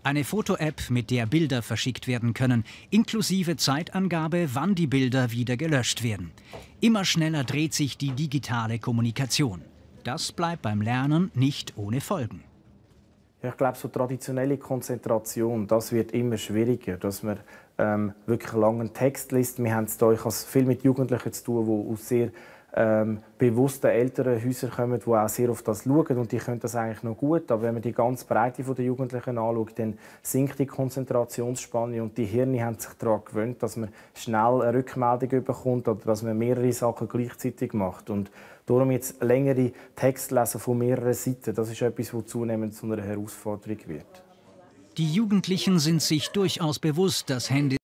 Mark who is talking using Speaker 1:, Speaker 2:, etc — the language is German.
Speaker 1: Eine Foto-App, mit der Bilder verschickt werden können, inklusive Zeitangabe, wann die Bilder wieder gelöscht werden. Immer schneller dreht sich die digitale Kommunikation. Das bleibt beim Lernen nicht ohne Folgen.
Speaker 2: Ja, ich glaube, so traditionelle Konzentration, das wird immer schwieriger, dass man wirklich einen langen Text liest. Wir haben es hier, ich habe viel mit Jugendlichen zu tun, die aus sehr bewussten Elternhäusern kommen, die auch sehr auf das schauen und die können das eigentlich noch gut. Aber wenn man die ganze Breite der Jugendlichen anschaut, dann sinkt die Konzentrationsspanne und die Hirne haben sich daran gewöhnt, dass man schnell eine Rückmeldung bekommt oder dass man mehrere Sachen gleichzeitig macht. Und darum jetzt längere Texte lesen von mehreren Seiten, das ist etwas, was zunehmend zu einer Herausforderung wird.
Speaker 1: Die Jugendlichen sind sich durchaus bewusst, dass Handy